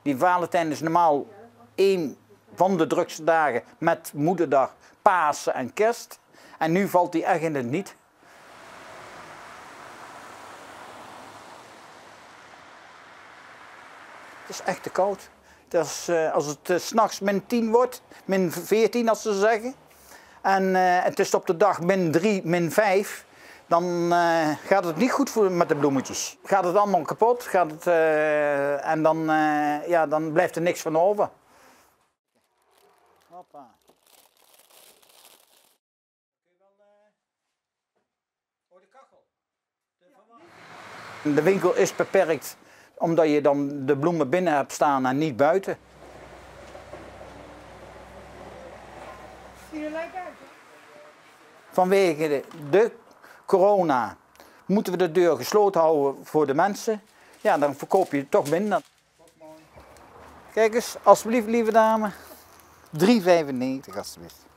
Die Valentijn is normaal één van de drukste dagen met Moederdag, Pasen en Kerst. En nu valt die echt in het niet. Het is echt te koud. Als het 's nachts -10 wordt, -14 als ze zeggen. En het is op de dag -3, -5. Dan gaat het niet goed met de bloemetjes. Gaat het allemaal kapot en dan, ja, dan blijft er niks van over. Hoppa. De kachel. De winkel is beperkt omdat je dan de bloemen binnen hebt staan en niet buiten. Zie je leuk uit, hè? Vanwege de corona moeten we de deur gesloten houden voor de mensen. Ja, dan verkoop je toch minder. Kijk eens, alsjeblieft lieve dame. 3,95 alsjeblieft.